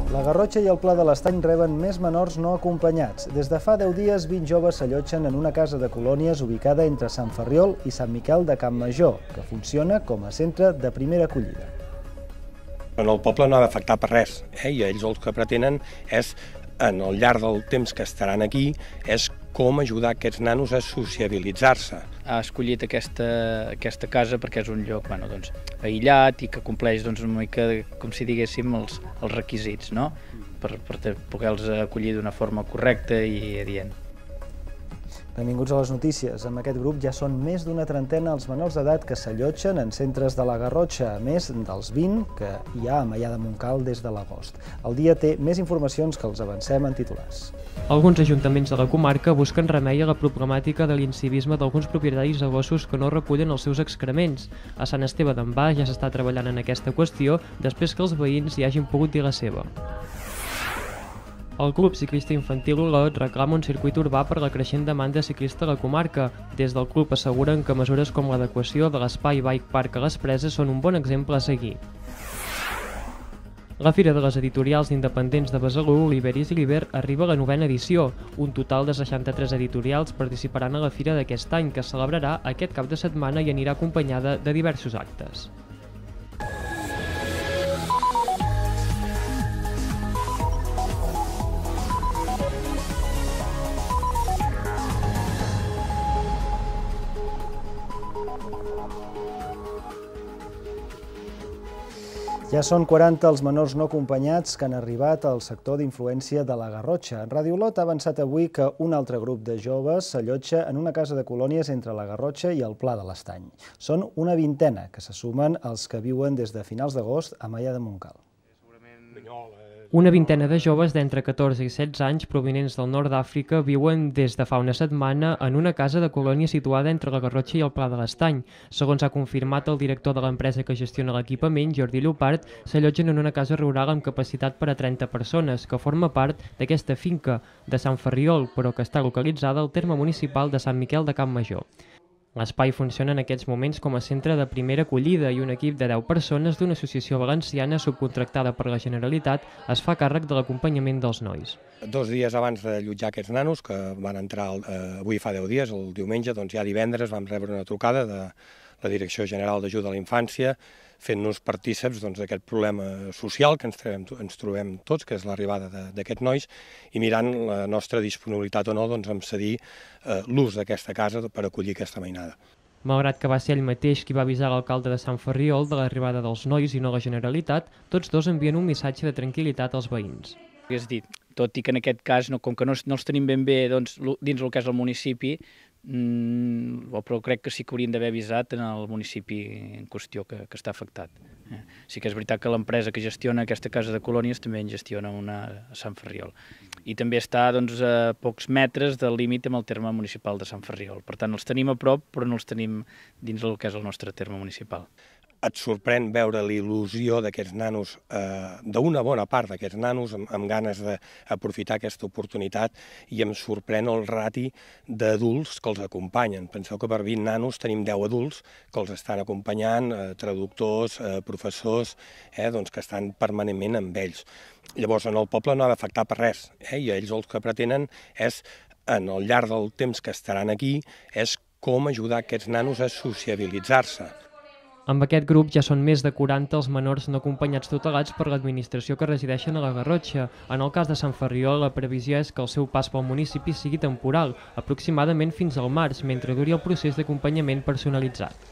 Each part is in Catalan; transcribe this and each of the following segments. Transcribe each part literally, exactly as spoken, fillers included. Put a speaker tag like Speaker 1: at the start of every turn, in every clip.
Speaker 1: La Garrotxa i el Pla de l'Estany reben més menors no acompanyats. Des de fa deu dies, vint joves s'allotgen en una casa de colònies ubicada entre Sant Ferriol i Sant Miquel de Campmajor, que funciona com a centre de primera acollida.
Speaker 2: En el poble no ha d'afectar per res, eh? I ells el que pretenen és, en el llarg del temps que estaran aquí, és com ajudar aquests nanos a sociabilitzar-se.
Speaker 3: Ha escollit aquesta, aquesta casa perquè és un lloc bueno, doncs, aïllat i que compleix doncs, una mica, com si diguéssim, els, els requisits, no? per, per poder-los acollir d'una forma correcta i adient.
Speaker 1: Benvinguts a les notícies. Amb aquest grup ja són més d'una trentena els menors d'edat que s'allotgen en centres de la Garrotxa, a més dels vint que hi ha a Maià de Montcal des de l'agost. El dia té més informacions que els avancem en titulars.
Speaker 4: Alguns ajuntaments de la comarca busquen remei a la problemàtica de l'incivisme d'alguns propietaris de gossos que no recullen els seus excrements. A Sant Esteve d'en Bas ja s'està treballant en aquesta qüestió després que els veïns hi hagin pogut dir la seva. El Club Ciclista Infantil Olot reclama un circuit urbà per la creixent demanda ciclista a la comarca. Des del club asseguren que mesures com l'adequació de l'espai Bike Park a les Preses són un bon exemple a seguir. La Fira de les Editorials Independents de Besalú, Liberis i Liber arriba a la novena edició. Un total de seixanta-tres editorials participaran a la fira d'aquest any, que es celebrarà aquest cap de setmana i anirà acompanyada de diversos actes.
Speaker 1: Ja són quaranta els menors no acompanyats que han arribat al sector d'influència de la Garrotxa. Ràdio Olot ha avançat avui que un altre grup de joves s'allotja en una casa de colònies entre la Garrotxa i el Pla de l'Estany. Són una vintena que se sumen als que viuen des de finals d'agost a Maià de Montcal.
Speaker 4: Una vintena de joves d'entre catorze i setze anys provinents del nord d'Àfrica viuen des de fa una setmana en una casa de colònia situada entre la Garrotxa i el Pla de l'Estany. Segons ha confirmat el director de l'empresa que gestiona l'equipament, Jordi Llopart, s'allotgen en una casa rural amb capacitat per a trenta persones, que forma part d'aquesta finca de Sant Ferriol, però que està localitzada al terme municipal de Sant Miquel de Campmajor. L'espai funciona en aquests moments com a centre de primera acollida i un equip de deu persones d'una associació valenciana subcontractada per la Generalitat es fa càrrec de l'acompanyament dels nois.
Speaker 2: Dos dies abans d'allotjar aquests nanos, que van entrar eh, avui fa deu dies, el diumenge, doncs ja divendres vam rebre una trucada de la Direcció General d'Ajuda a la Infància, fent-nos partíceps d'aquest doncs, problema social que ens trobem, ens trobem tots, que és l'arribada d'aquests nois, i mirant la nostra disponibilitat o no doncs, en cedir eh, l'ús d'aquesta casa per acollir aquesta mainada.
Speaker 4: Malgrat que va ser ell mateix qui va avisar l'alcalde de Sant Ferriol de l'arribada dels nois i no la Generalitat, tots dos envien un missatge de tranquil·litat als veïns.
Speaker 3: És dit, tot i que en aquest cas, no, com que no, no els tenim ben bé doncs, dins el que és el municipi, Mm, però crec que sí que haurien d'haver avisat en el municipi en qüestió que, que està afectat. Eh? Sí que és veritat que l'empresa que gestiona aquesta casa de colònies també en gestiona una a Sant Ferriol. I també està doncs, a pocs metres del límit amb el terme municipal de Sant Ferriol. Per tant, els tenim a prop, però no els tenim dins del que és el nostre terme municipal.
Speaker 2: Et sorprèn veure l'il·lusió d'aquests nanos, eh, d'una bona part d'aquests nanos, amb, amb ganes d'aprofitar aquesta oportunitat, i em sorprèn el rati d'adults que els acompanyen. Penseu que per vint nanos tenim deu adults que els estan acompanyant, eh, traductors, eh, professors, eh, doncs que estan permanentment amb ells. Llavors, en el poble no ha d'afectar per res, eh, i ells el que pretenen és, en el llarg del temps que estaran aquí, és com ajudar aquests nanos a sociabilitzar-se.
Speaker 4: Amb aquest grup ja són més de quaranta els menors no acompanyats tutelats per l'administració que resideixen a la Garrotxa. En el cas de Sant Ferriol, la previsió és que el seu pas pel municipi sigui temporal, aproximadament fins al març, mentre duri el procés d'acompanyament personalitzat.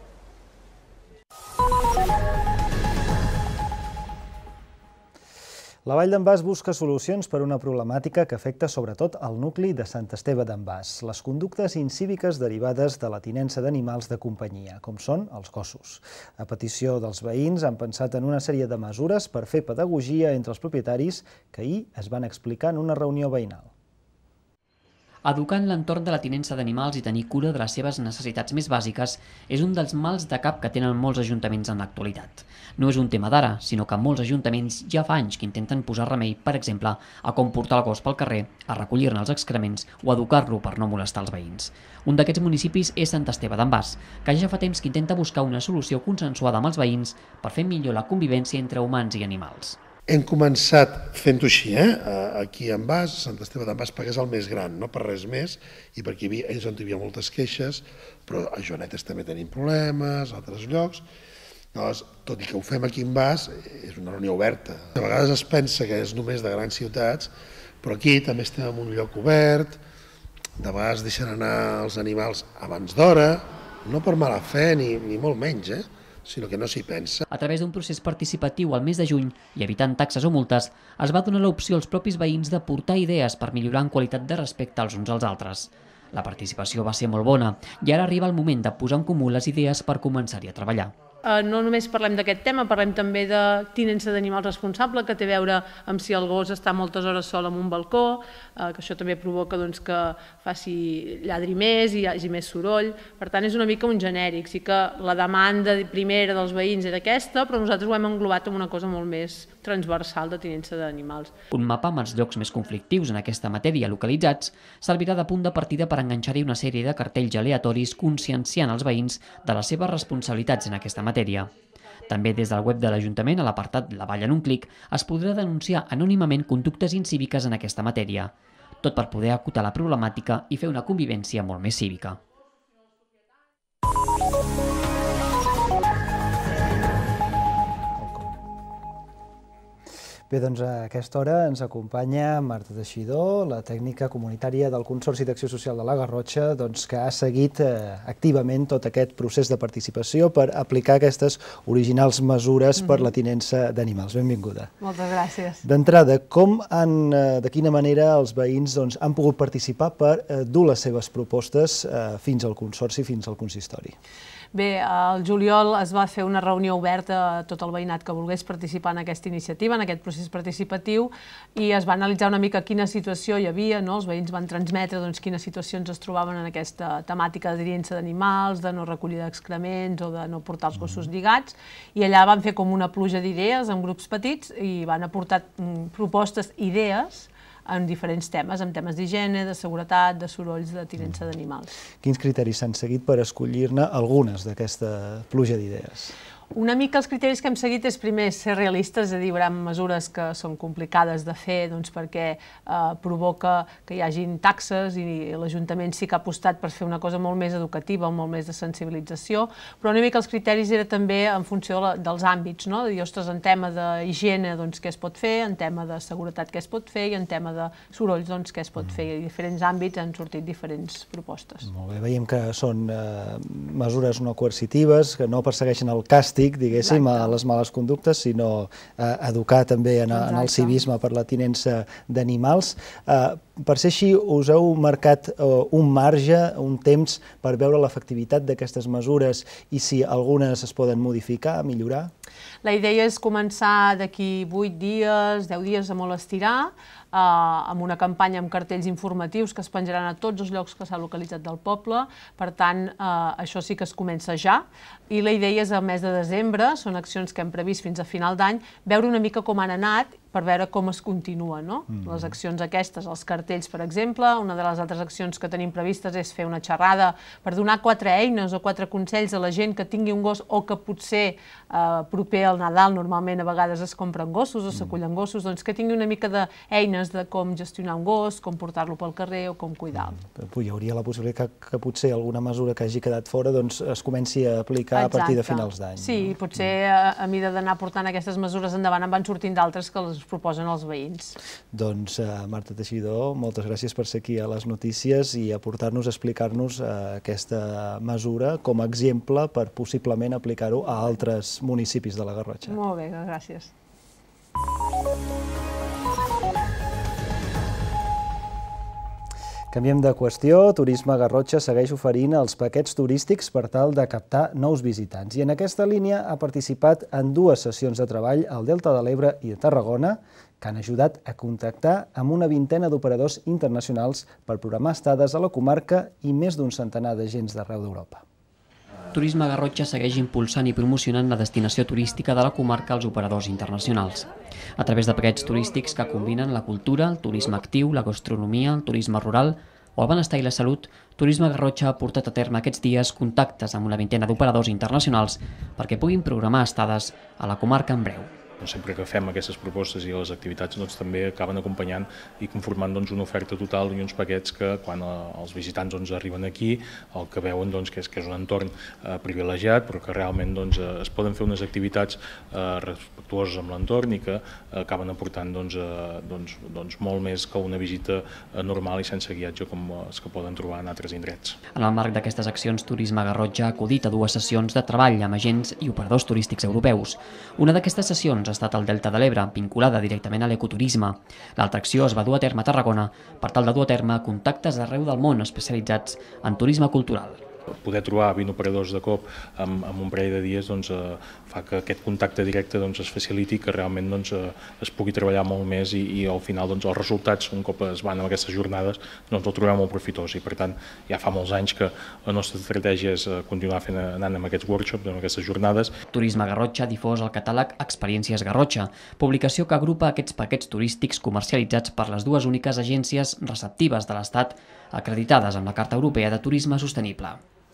Speaker 1: La Vall d'en Bas busca solucions per a una problemàtica que afecta sobretot el nucli de Sant Esteve d'en Bas, les conductes incíviques derivades de la tinença d'animals de companyia, com són els gossos. A petició dels veïns han pensat en una sèrie de mesures per fer pedagogia entre els propietaris que ahir es van explicar en una reunió veïnal.
Speaker 5: Educar en l'entorn de la tinença d'animals i tenir cura de les seves necessitats més bàsiques és un dels mals de cap que tenen molts ajuntaments en l'actualitat. No és un tema d'ara, sinó que molts ajuntaments ja fa anys que intenten posar remei, per exemple, a com portar el gos pel carrer, a recollir-ne els excrements o educar-lo per no molestar els veïns. Un d'aquests municipis és Sant Esteve d'en Bas, que ja fa temps que intenta buscar una solució consensuada amb els veïns per fer millor la convivència entre humans i animals.
Speaker 6: Hem començat fent-ho així, eh? Aquí en Bas, Sant Esteve d'en Bas, perquè és el més gran, no per res més, i perquè hi havia, ells on hi havia moltes queixes, però a Joanetes també tenim problemes, a altres llocs. Llavors, tot i que ho fem aquí en Bas, és una reunió oberta. A vegades es pensa que és només de grans ciutats, però aquí també estem en un lloc obert, de vegades deixen anar els animals abans d'hora, no per mala fe ni, ni molt menys, eh? sinó que no s'hi pensa.
Speaker 5: A través d'un procés participatiu al mes de juny i evitant taxes o multes, es va donar l'opció als propis veïns de portar idees per millorar en qualitat de respecte els uns als altres. La participació va ser molt bona i ara arriba el moment de posar en comú les idees per començar-hi a treballar.
Speaker 7: No només parlem d'aquest tema, parlem també de tinença d'animals responsable, que té a veure amb si el gos està moltes hores sol en un balcó, que això també provoca que faci lladri més i hi hagi més soroll. Per tant, és una mica un genèric. Sí que la demanda primera dels veïns era aquesta, però nosaltres ho hem englobat en una cosa molt més transversal de tinença d'animals.
Speaker 5: Un mapa amb els llocs més conflictius en aquesta matèria localitzats servirà de punt de partida per enganxar-hi una sèrie de cartells aleatoris conscienciant els veïns de les seves responsabilitats en aquesta matèria. També des del web de l'Ajuntament, a l'apartat La Vall en un clic, es podrà denunciar anònimament conductes incíviques en aquesta matèria, tot per poder acotar la problemàtica i fer una convivència molt més cívica.
Speaker 1: Bé, doncs a aquesta hora ens acompanya Marta Teixidor, la tècnica comunitària del Consorci d'Acció Social de la Garrotxa, doncs, que ha seguit eh, activament tot aquest procés de participació per aplicar aquestes originals mesures mm-hmm. per la tinença d'animals. Benvinguda.
Speaker 7: Moltes gràcies.
Speaker 1: D'entrada, com han, eh, de quina manera els veïns doncs, han pogut participar per eh, dur les seves propostes eh, fins al Consorci, fins al consistori?
Speaker 7: Bé, al juliol es va fer una reunió oberta a tot el veïnat que volgués participar en aquesta iniciativa, en aquest procés participatiu, i es va analitzar una mica quina situació hi havia, no? Els veïns van transmetre doncs, quines situacions es trobaven en aquesta temàtica de tinença d'animals, de no recollida d'excrements o de no portar els gossos lligats, i allà van fer com una pluja d'idees en grups petits i van aportar mm, propostes, idees, en diferents temes, en temes d'higiene, de seguretat, de sorolls, de tinença d'animals.
Speaker 1: Quins criteris s'han seguit per escollir-ne algunes d'aquesta pluja d'idees?
Speaker 7: Una mica els criteris que hem seguit és primer ser realistes, és a dir, hi haurà mesures que són complicades de fer doncs, perquè eh, provoca que hi hagin taxes i l'Ajuntament sí que ha apostat per fer una cosa molt més educativa, molt més de sensibilització, però una mica els criteris era també en funció de la, dels àmbits, no? De dir, ostres, en tema d'higiene, doncs, què es pot fer, en tema de seguretat, què es pot fer, i en tema de sorolls, doncs, què es pot fer. I en diferents àmbits han sortit diferents propostes.
Speaker 1: Molt bé, veiem que són eh, mesures no coercitives, que no persegueixen el càstig, diguéssim, a les males conductes, sinó eh, educar també en, en el civisme per la tinença d'animals. Eh, per ser així, us heu marcat eh, un marge, un temps per veure l'efectivitat d'aquestes mesures i si algunes es poden modificar, millorar?
Speaker 7: La idea és començar d'aquí vuit dies, deu dies a molt estirar, eh, amb una campanya amb cartells informatius que es penjaran a tots els llocs que s'ha localitzat del poble. Per tant, eh, això sí que es comença ja. I la idea és al mes de desembre, són accions que hem previst fins a final d'any, veure una mica com han anat per veure com es continua, no? Mm-hmm. Les accions aquestes, els cartells, per exemple, una de les altres accions que tenim previstes és fer una xerrada per donar quatre eines o quatre consells a la gent que tingui un gos o que potser eh, proper al Nadal, normalment a vegades es compren gossos o s'acullen gossos, doncs que tingui una mica d'eines de com gestionar un gos, com portar-lo pel carrer o com cuidar-lo.
Speaker 1: Mm. Hi hauria la possibilitat que, que potser alguna mesura que hagi quedat fora doncs, es comenci a aplicar
Speaker 7: Exacte.
Speaker 1: A partir de finals d'any.
Speaker 7: Sí, no? Potser a, a mida d'anar portant aquestes mesures endavant en van sortint d'altres que les proposen els veïns.
Speaker 1: Doncs, uh, Marta Teixidor, moltes gràcies per ser aquí a les notícies i aportar-nos, explicar-nos uh, aquesta mesura com a exemple per possiblement aplicar-ho a altres municipis de la Garrotxa.
Speaker 7: Molt bé, gràcies.
Speaker 1: Canviem de qüestió. Turisme Garrotxa segueix oferint els paquets turístics per tal de captar nous visitants. I en aquesta línia ha participat en dues sessions de treball al Delta de l'Ebre i de Tarragona, que han ajudat a contactar amb una vintena d'operadors internacionals per programar estades a la comarca i més d'un centenar d'agents d'arreu d'Europa.
Speaker 5: Turisme Garrotxa segueix impulsant i promocionant la destinació turística de la comarca als operadors internacionals. A través de paquets turístics que combinen la cultura, el turisme actiu, la gastronomia, el turisme rural o el benestar i la salut, Turisme Garrotxa ha portat a terme aquests dies contactes amb una vintena d'operadors internacionals perquè puguin programar estades a la comarca en breu.
Speaker 8: Sempre que fem aquestes propostes i les activitats doncs, també acaben acompanyant i conformant doncs, una oferta total i uns paquets que quan els visitants doncs, arriben aquí el que veuen doncs, que, és, que és un entorn eh, privilegiat, però que realment doncs, es poden fer unes activitats eh, respectuoses amb l'entorn i que eh, acaben aportant doncs, eh, doncs, doncs, molt més que una visita eh, normal i sense guiatge com els que poden trobar en altres indrets.
Speaker 5: En el marc d'aquestes accions, Turisme Garrotxa ha acudit a dues sessions de treball amb agents i operadors turístics europeus. Una d'aquestes sessions ha estat al Delta de l'Ebre, vinculada directament a l'ecoturisme. L'altra acció es va dur a terme a Tarragona per tal de dur a terme contactes d'arreu del món especialitzats en turisme cultural.
Speaker 8: Poder trobar vint operadors de cop en, en un parell de dies doncs, eh, fa que aquest contacte directe doncs, es faciliti, que realment doncs, eh, es pugui treballar molt més i, i al final doncs, els resultats, un cop es van en aquestes jornades, doncs, el trobem molt profitós i per tant ja fa molts anys que la nostra estratègia és continuar fent, anant amb aquests workshops, amb aquestes jornades.
Speaker 5: Turisme Garrotxa difós el catàleg Experiències Garrotxa, publicació que agrupa aquests paquets turístics comercialitzats per les dues úniques agències receptives de l'Estat acreditades amb la Carta Europea de Turisme Sostenible.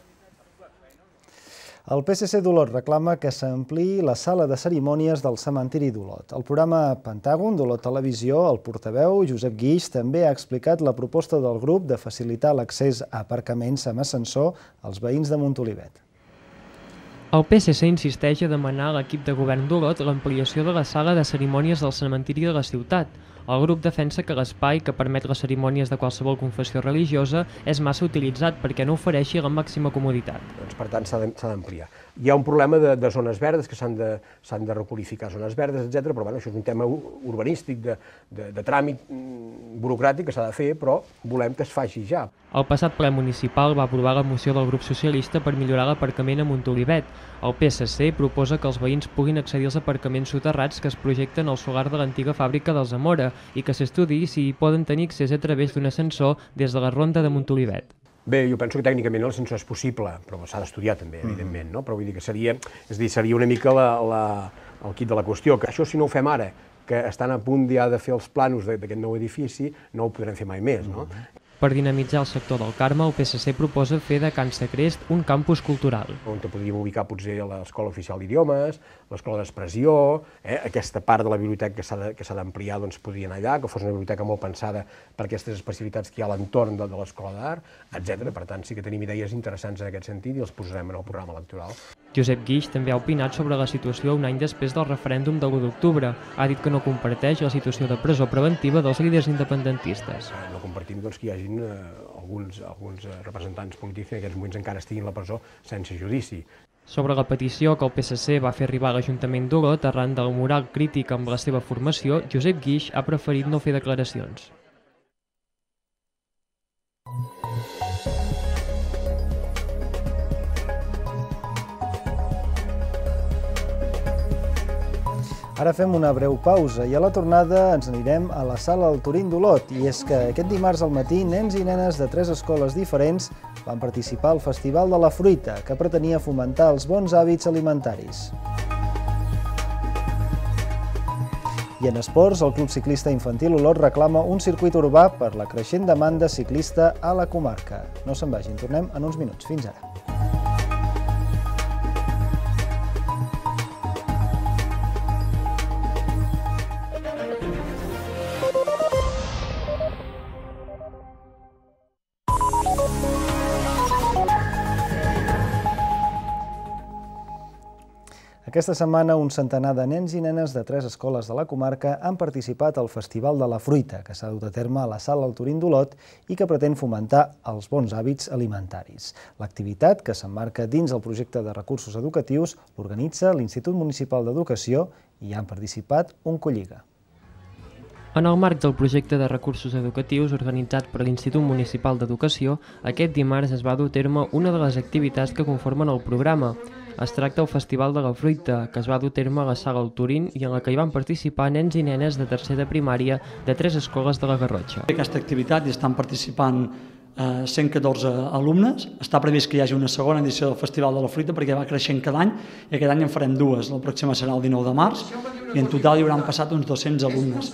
Speaker 1: El P S C d'Olot reclama que s'ampliï la sala de cerimònies del cementiri d'Olot. Al programa Pentàgon d'Olot Televisió, el portaveu Josep Guix també ha explicat la proposta del grup de facilitar l'accés a aparcaments amb ascensor als veïns de Montolivet.
Speaker 4: El P S C insisteix a demanar a l'equip de govern d'Olot l'ampliació de la sala de cerimònies del cementiri de la ciutat. El grup defensa que l'espai que permet les cerimònies de qualsevol confessió religiosa és massa utilitzat perquè no ofereixi la màxima comoditat.
Speaker 9: Doncs, per tant, s'ha d'ampliar. Hi ha un problema de, de zones verdes, que s'han de, s'han de requalificar zones verdes, etcètera, però bueno, això és un tema urbanístic, de, de, de tràmit burocràtic que s'ha de fer, però volem que es faci ja.
Speaker 4: El passat ple municipal va aprovar la moció del grup socialista per millorar l'aparcament a Montolivet. El P S C proposa que els veïns puguin accedir als aparcaments soterrats que es projecten al solar de l'antiga fàbrica dels Zamora i que s'estudiï si hi poden tenir accés a través d'un ascensor des de la ronda de Montolivet.
Speaker 9: Bé, jo penso que tècnicament l'ascensor és possible, però s'ha d'estudiar també, evidentment, no? Però vull dir que seria, és dir, seria una mica la, la, el quid de la qüestió, que això si no ho fem ara, que estan a punt ja de fer els plànols d'aquest nou edifici, no ho podrem fer mai més, no?
Speaker 4: Per dinamitzar el sector del Carme, el P S C proposa fer de Can Sacrest un campus cultural.
Speaker 9: On podríem ubicar potser l'Escola Oficial d'Idiomes, l'Escola d'Expressió, eh? aquesta part de la biblioteca que s'ha d'ampliar doncs, podria anar allà, que fos una biblioteca molt pensada per aquestes especialitats que hi ha a l'entorn de, de l'Escola d'Art, etcètera. Per tant, sí que tenim idees interessants en aquest sentit i els posarem en el programa electoral.
Speaker 4: Josep Guix també ha opinat sobre la situació un any després del referèndum de l'u d'octubre. Ha dit que no comparteix la situació de presó preventiva dels líders independentistes.
Speaker 9: No compartim doncs, que hi hagi eh, alguns, alguns representants polítics que en aquests moments encara estiguin a la presó sense judici.
Speaker 4: Sobre la petició que el P S C va fer arribar a l'Ajuntament d'Olot arran del moral crític amb la seva formació, Josep Guix ha preferit no fer declaracions.
Speaker 1: Ara fem una breu pausa i a la tornada ens anirem a la sala del Turín d'Olot. I és que aquest dimarts al matí nens i nenes de tres escoles diferents van participar al Festival de la Fruita, que pretenia fomentar els bons hàbits alimentaris. I en esports, el Club Ciclista Infantil Olot reclama un circuit urbà per la creixent demanda ciclista a la comarca. No se'n vagin, tornem en uns minuts. Fins ara. Aquesta setmana, un centenar de nens i nenes de tres escoles de la comarca han participat al Festival de la Fruita, que s'ha dut a terme a la sala del Turín d'Olot i que pretén fomentar els bons hàbits alimentaris. L'activitat, que s'emmarca dins el projecte de recursos educatius, l'organitza l'Institut Municipal d'Educació i hi han participat un Colliga.
Speaker 4: En el marc del projecte de recursos educatius organitzat per l'Institut Municipal d'Educació, aquest dimarts es va dur a terme una de les activitats que conformen el programa. Es tracta del Festival de la Fruita, que es va dur a terme a la sala del Turín i en la que hi van participar nens i nenes de tercer de primària de tres escoles de la Garrotxa.
Speaker 10: En aquesta activitat hi estan participant eh, cent catorze alumnes. Està previst que hi hagi una segona edició del Festival de la Fruita perquè va creixent cada any i aquest any en farem dues. La pròxima serà el dinou de març i en total hi hauran passat uns dos-cents alumnes.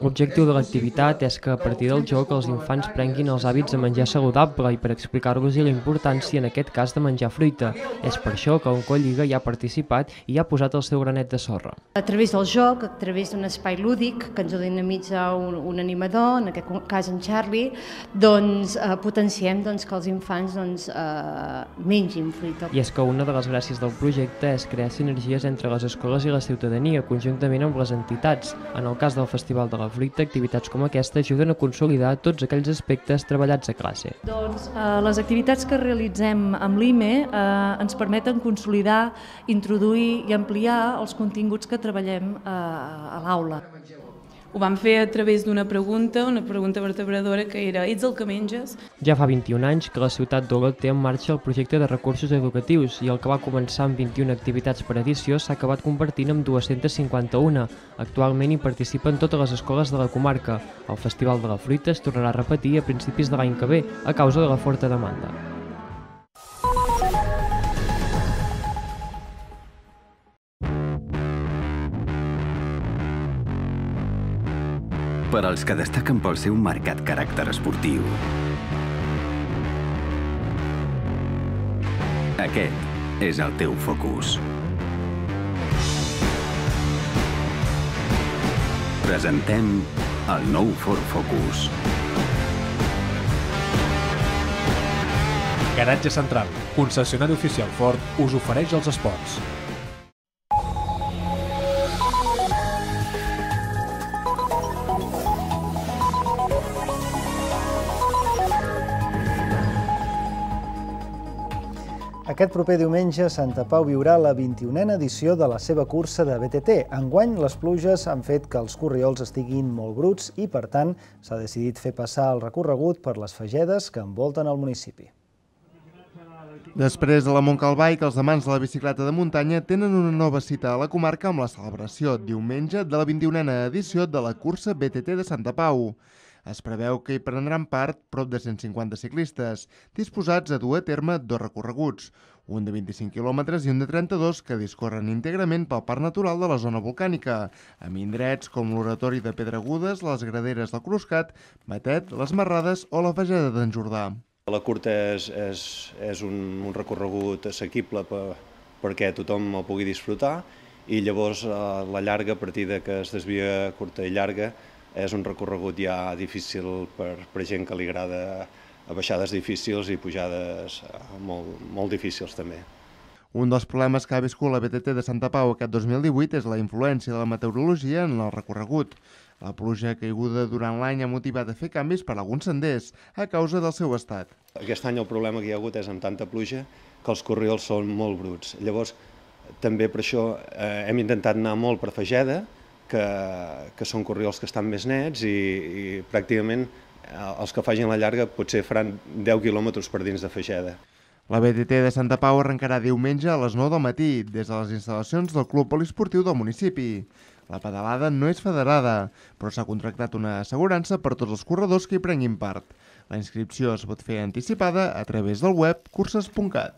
Speaker 4: L'objectiu de l'activitat és que a partir del joc els infants prenguin els hàbits de menjar saludable i per explicar-los la importància en aquest cas de menjar fruita. És per això que Oncolliga hi ha participat i hi ha posat el seu granet de sorra.
Speaker 11: A través del joc, a través d'un espai lúdic que ens ho dinamitza un, un animador, en aquest cas en Charlie, doncs eh, potenciem doncs, que els infants doncs, eh, mengin fruita.
Speaker 4: I és que una de les gràcies del projecte és crear sinergies entre les escoles i la ciutadania, conjuntament amb les entitats. En el cas del Festival de la Fruita, activitats com aquesta ajuden a consolidar tots aquells aspectes treballats a classe.
Speaker 12: Doncs eh, les activitats que realitzem amb l'I M E eh, ens permeten consolidar, introduir i ampliar els continguts que treballem eh, a l'aula.
Speaker 13: Ho vam fer a través d'una pregunta, una pregunta vertebradora que era «Ets el que menges?».
Speaker 4: Ja fa vint-i-un anys que la ciutat d'Olot té en marxa el projecte de recursos educatius i el que va començar amb vint-i-una activitats per edició s'ha acabat convertint en dues-centes cinquanta-una. Actualment hi participen totes les escoles de la comarca. El Festival de la Fruita es tornarà a repetir a principis de l'any que ve a causa de la forta demanda.
Speaker 14: Per als que destaquen pel seu marcat caràcter esportiu. Aquest és el teu focus. Presentem el nou Ford Focus.
Speaker 15: Garatge Central, concessionari oficial Ford, us ofereix els esports.
Speaker 1: Aquest proper diumenge, Santa Pau viurà la vint-i-unena edició de la seva cursa de B T T. Enguany, les pluges han fet que els corriols estiguin molt bruts i, per tant, s'ha decidit fer passar el recorregut per les fagedes que envolten el municipi.
Speaker 16: Després de la Montcalbai, que els amants de la bicicleta de muntanya tenen una nova cita a la comarca amb la celebració diumenge de la vint-i-unena edició de la cursa B T T de Santa Pau. Es preveu que hi prendran part prop de cent cinquanta ciclistes, disposats a dur a terme dos recorreguts, un de vint-i-cinc quilòmetres i un de trenta-dos que discorren íntegrament pel parc natural de la zona volcànica, amb indrets com l'oratori de Pedregudes, les graderes del Cruscat, Batet, les Marrades o la Fageda d'en Jordà.
Speaker 17: La curta és, és, és un, un recorregut assequible per, perquè tothom el pugui disfrutar i llavors la llarga, a partir de que es desvia curta i llarga, és un recorregut ja difícil per, per gent que li agrada baixades difícils i pujades molt, molt difícils també.
Speaker 16: Un dels problemes que ha viscut la B T T de Santa Pau aquest dos mil divuit és la influència de la meteorologia en el recorregut. La pluja caiguda durant l'any ha motivat a fer canvis per a alguns senders a causa del seu estat.
Speaker 17: Aquest any el problema que hi ha hagut és amb tanta pluja que els corriols són molt bruts. Llavors, també per això eh, hem intentat anar molt per Fageda, que, que són corriols que estan més nets i, i pràcticament els que facin la llarga potser faran deu quilòmetres per dins de Fageda.
Speaker 16: La B T T de Santa Pau arrencarà diumenge a les nou del matí des de les instal·lacions del Club Poliesportiu del municipi. La pedalada no és federada, però s'ha contractat una assegurança per tots els corredors que hi prenguin part. La inscripció es pot fer anticipada a través del web curses punt cat.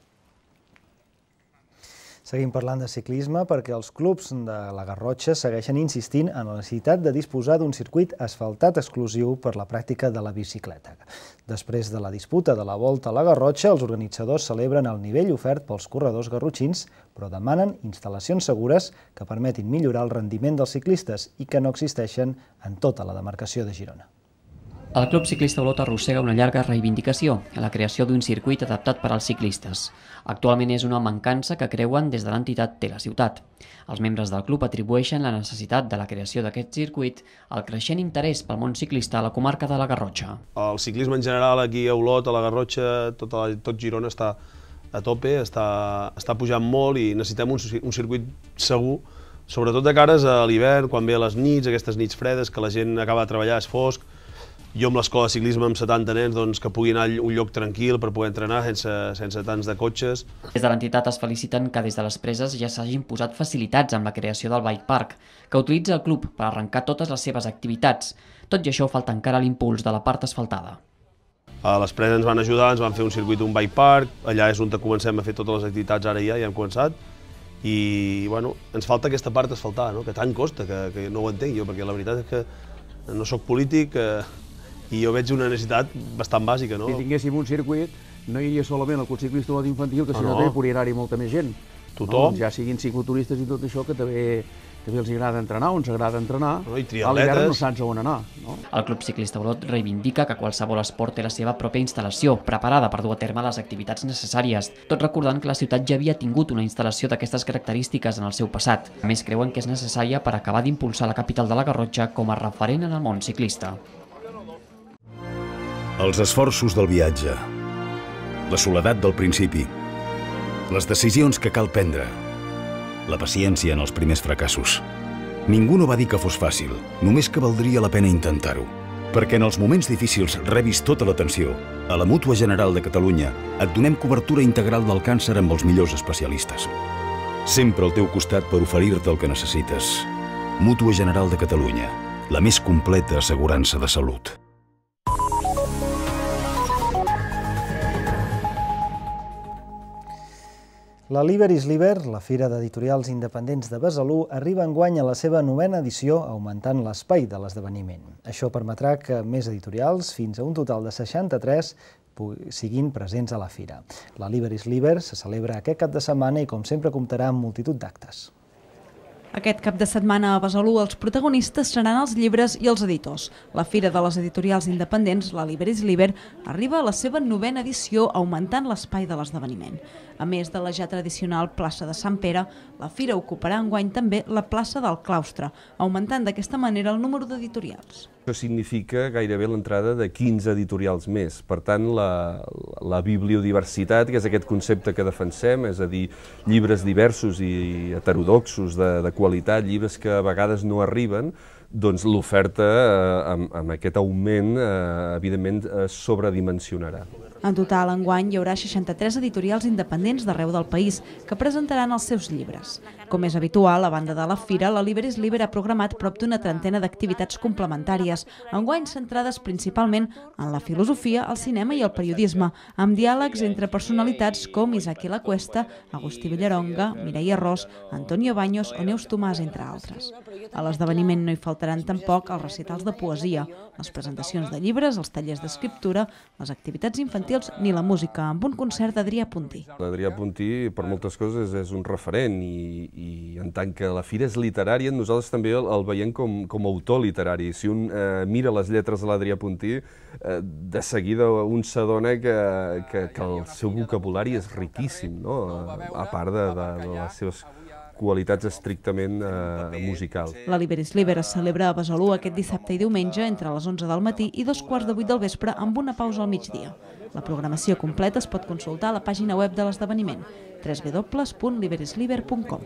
Speaker 1: Seguim parlant de ciclisme perquè els clubs de la Garrotxa segueixen insistint en la necessitat de disposar d'un circuit asfaltat exclusiu per la pràctica de la bicicleta. Després de la disputa de la Volta a la Garrotxa, els organitzadors celebren el nivell ofert pels corredors garrotxins, però demanen instal·lacions segures que permetin millorar el rendiment dels ciclistes i que no existeixen en tota la demarcació de Girona.
Speaker 5: El Club Ciclista Olot arrossega una llarga reivindicació, la creació d'un circuit adaptat per als ciclistes. Actualment és una mancança que creuen des de l'entitat de la ciutat. Els membres del club atribueixen la necessitat de la creació d'aquest circuit al creixent interès pel món ciclista a la comarca de la Garrotxa.
Speaker 18: El ciclisme en general aquí a Olot, a la Garrotxa, tot, tot Girona està a tope, està, està pujant molt i necessitem un, un circuit segur, sobretot de cares a l'hivern, quan ve a les nits, aquestes nits fredes, que la gent acaba de treballar, és fosc. Jo amb l'escola de ciclisme amb setanta nens doncs, que pugui anar a un lloc tranquil per poder entrenar sense, sense tants de cotxes.
Speaker 5: Des de l'entitat es feliciten que des de les preses ja s'hagin posat facilitats amb la creació del bike park, que utilitza el club per arrencar totes les seves activitats. Tot i això falta encara l'impuls de la part asfaltada.
Speaker 18: A les preses ens van ajudar, ens van fer un circuit d'un bike park, allà és on comencem a fer totes les activitats, ara ja, ja hem començat. I bueno, ens falta aquesta part asfaltada, no? Que tant costa, que, que no ho entenc jo, perquè la veritat és que no sóc polític i jo veig una necessitat bastant bàsica.
Speaker 19: Si tinguéssim un circuit, no hi hauria solament el club ciclista lot infantil, que si no també podria anar-hi molta més gent.
Speaker 18: Tothom.
Speaker 19: Ja siguin cicloturistes i tot això, que també també els agrada entrenar, o ens agrada entrenar,
Speaker 18: no, i
Speaker 19: a l'hivern no saps on anar. No?
Speaker 5: El Club Ciclista Olot reivindica que qualsevol esport té la seva pròpia instal·lació, preparada per dur a terme les activitats necessàries, tot recordant que la ciutat ja havia tingut una instal·lació d'aquestes característiques en el seu passat. A més, creuen que és necessària per acabar d'impulsar la capital de la Garrotxa com a referent en el món ciclista.
Speaker 20: Els esforços del viatge, la soledat del principi, les decisions que cal prendre, la paciència en els primers fracassos. Ningú no va dir que fos fàcil, només que valdria la pena intentar-ho. Perquè en els moments difícils rebis tota l'atenció. A la Mútua General de Catalunya et donem cobertura integral del càncer amb els millors especialistes. Sempre al teu costat per oferir-te el que necessites. Mútua General de Catalunya, la més completa assegurança de salut.
Speaker 1: La Liber is Liber, la Fira d'Editorials Independents de Besalú, arriba enguany a la seva novena edició, augmentant l'espai de l'esdeveniment. Això permetrà que més editorials, fins a un total de seixanta-tres, siguin presents a la fira. La Liber is Liber se celebra aquest cap de setmana i, com sempre, comptarà amb multitud d'actes.
Speaker 21: Aquest cap de setmana a Besalú els protagonistes seran els llibres i els editors. La Fira de les Editorials Independents, la Liber is Liber, arriba a la seva novena edició augmentant l'espai de l'esdeveniment. A més de la ja tradicional plaça de Sant Pere, la Fira ocuparà enguany també la plaça del Claustre, augmentant d'aquesta manera el número d'editorials.
Speaker 22: Això significa gairebé l'entrada de quinze editorials més. Per tant, la, la bibliodiversitat, que és aquest concepte que defensem, és a dir, llibres diversos i heterodoxos de, de qualitat, llibres que a vegades no arriben, doncs l'oferta eh, amb, amb aquest augment eh, evidentment eh, sobredimensionarà.
Speaker 21: En total, enguany hi haurà seixanta-tres editorials independents d'arreu del país que presentaran els seus llibres. Com és habitual, a banda de la fira, la Liber is Liber ha programat prop d'una trentena d'activitats complementàries, enguany centrades principalment en la filosofia, el cinema i el periodisme, amb diàlegs entre personalitats com Isaac Lacuesta, Agustí Villaronga, Mireia Ros, Antonio Baños o Neus Tomàs, entre altres. A l'esdeveniment no hi faltaran tampoc els recitals de poesia, les presentacions de llibres, els tallers d'escriptura, les activitats infantils ni la música, amb un concert d'Adrià Puntí.
Speaker 22: L'Adrià Puntí, per moltes coses, és un referent i, i en tant que la fira és literària, nosaltres també el, el veiem com, com a autor literari. Si un eh, mira les lletres de l'Adrià Puntí, eh, de seguida un s'adona que, que, que el seu vocabulari és riquíssim, no? A part de, de, de les seves qualitats estrictament eh, musicals.
Speaker 21: La Liber is Liber es celebra a Besalú aquest dissabte i diumenge entre les onze del matí i dos quarts de vuit del vespre amb una pausa al migdia. La programació completa es pot consultar a la pàgina web de l'esdeveniment w w w punt liberisliber punt com.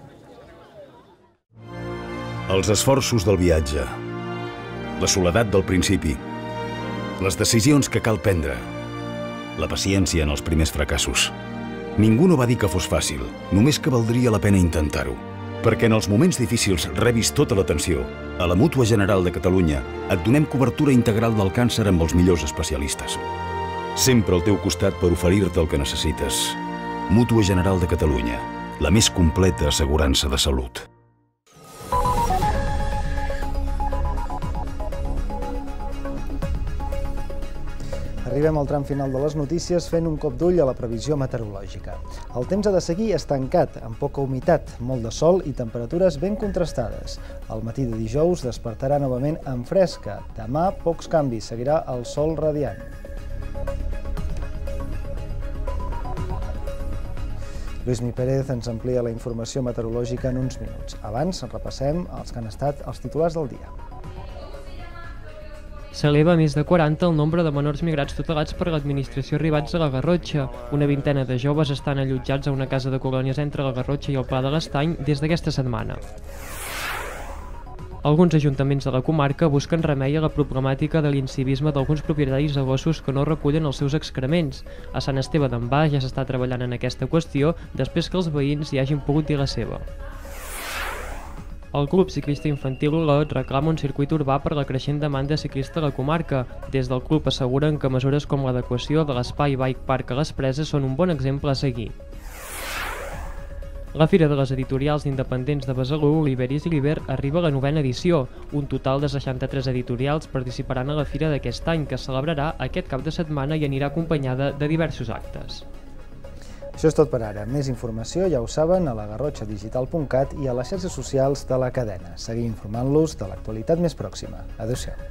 Speaker 20: Els esforços del viatge, la soledat del principi, les decisions que cal prendre, la paciència en els primers fracassos. Ningú no va dir que fos fàcil, només que valdria la pena intentar-ho. Perquè en els moments difícils rebis tota l'atenció. A la Mútua General de Catalunya et donem cobertura integral del càncer amb els millors especialistes. Sempre al teu costat per oferir-te el que necessites. Mútua General de Catalunya, la més completa assegurança de salut.
Speaker 1: Arribem al tram final de les notícies fent un cop d'ull a la previsió meteorològica. El temps ha de seguir estancat, amb poca humitat, molt de sol i temperatures ben contrastades. El matí de dijous despertarà novament amb fresca. Demà, pocs canvis, seguirà el sol radiant. Lluís Pérez ens amplia la informació meteorològica en uns minuts. Abans, repassem els que han estat els titulars del dia.
Speaker 4: S'eleva a més de quaranta el nombre de menors migrats tutelats per l'administració arribats a la Garrotxa. Una vintena de joves estan allotjats a una casa de colònies entre la Garrotxa i el Pla de l'Estany des d'aquesta setmana. Alguns ajuntaments de la comarca busquen remei a la problemàtica de l'incivisme d'alguns propietaris de gossos que no recullen els seus excrements. A Sant Esteve d'en Bas ja s'està treballant en aquesta qüestió després que els veïns hi hagin pogut dir la seva. El Club Ciclista Infantil Olot reclama un circuit urbà per la creixent demanda ciclista a la comarca. Des del club asseguren que mesures com l'adequació de l'espai Bike Park a les Preses són un bon exemple a seguir. La Fira de les Editorials Independents de Besalú, Liberis i Liber arriba a la novena edició. Un total de seixanta-tres editorials participaran a la fira d'aquest any, que es celebrarà aquest cap de setmana i anirà acompanyada de diversos actes.
Speaker 1: Això és tot per ara. Més informació, ja ho saben, a la garrotxa digital punt cat i a les xarxes socials de la cadena. Seguim informant-los de l'actualitat més pròxima. Adéu-siau.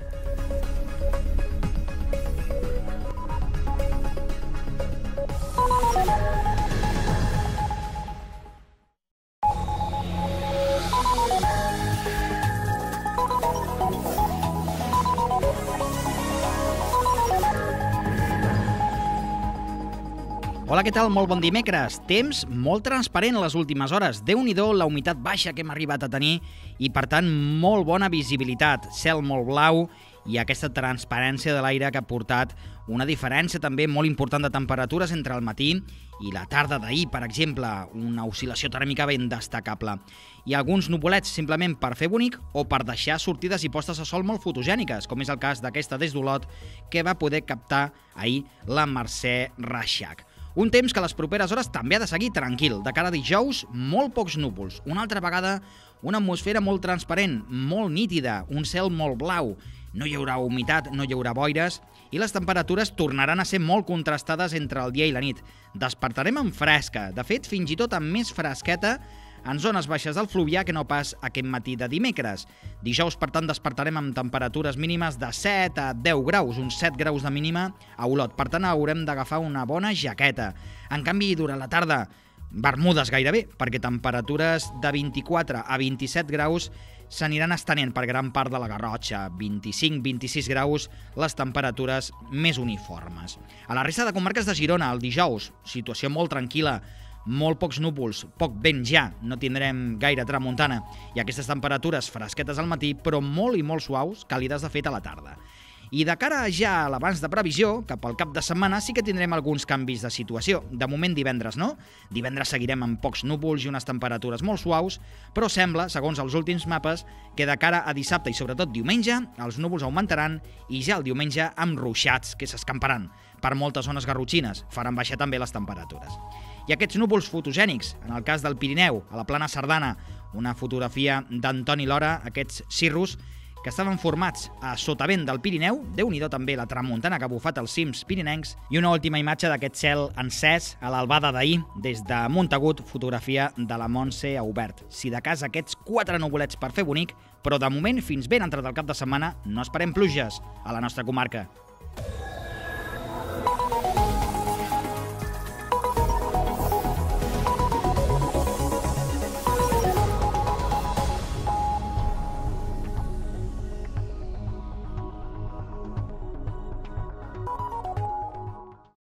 Speaker 2: Hola, què tal? Molt bon dimecres. Temps molt transparent a les últimes hores. Déu-n'hi-do la humitat baixa que hem arribat a tenir i, per tant, molt bona visibilitat. Cel molt blau i aquesta transparència de l'aire que ha portat una diferència també molt important de temperatures entre el matí i la tarda d'ahir, per exemple. Una oscil·lació tèrmica ben destacable. I alguns nuvolets simplement per fer bonic o per deixar sortides i postes a sol molt fotogèniques, com és el cas d'aquesta des d'Olot que va poder captar ahir la Mercè Reixac. Un temps que a les properes hores també ha de seguir tranquil. De cara a dijous, molt pocs núvols. Una altra vegada, una atmosfera molt transparent, molt nítida, un cel molt blau. No hi haurà humitat, no hi haurà boires i les temperatures tornaran a ser molt contrastades entre el dia i la nit. Despertarem amb fresca, de fet, fins i tot amb més fresqueta en zones baixes del Fluvià que no pas aquest matí de dimecres. Dijous, per tant, despertarem amb temperatures mínimes de set a deu graus, uns set graus de mínima a Olot. Per tant, haurem d'agafar una bona jaqueta. En canvi, durant la tarda, bermudes gairebé, perquè temperatures de vint-i-quatre a vint-i-set graus s'aniran estenent per gran part de la Garrotxa. vint-i-cinc a vint-i-sis graus, les temperatures més uniformes. A la resta de comarques de Girona, el dijous, situació molt tranquil·la, molt pocs núvols, poc vent ja, no tindrem gaire tramuntana i aquestes temperatures fresquetes al matí, però molt i molt suaus, càlides de fet a la tarda. I de cara ja a l'abans de previsió, cap al cap de setmana, sí que tindrem alguns canvis de situació. De moment divendres no, divendres seguirem amb pocs núvols i unes temperatures molt suaus, però sembla, segons els últims mapes, que de cara a dissabte i sobretot diumenge, els núvols augmentaran i ja el diumenge amb ruixats que s'escamparan per moltes zones garrotxines, faran baixar també les temperatures. I aquests núvols fotogènics, en el cas del Pirineu, a la plana Sardana, una fotografia d'Antoni Lora, aquests cirrus que estaven formats a sotavent del Pirineu, Déu-n'hi-do també la tramuntana que ha bufat els cims pirinencs, i una última imatge d'aquest cel encès a l'albada d'ahir, des de Montagut, fotografia de la Montse Aubert. Si de cas aquests quatre nuvolets per fer bonic, però de moment, fins ben entrat el cap de setmana, no esperem pluges a la nostra comarca.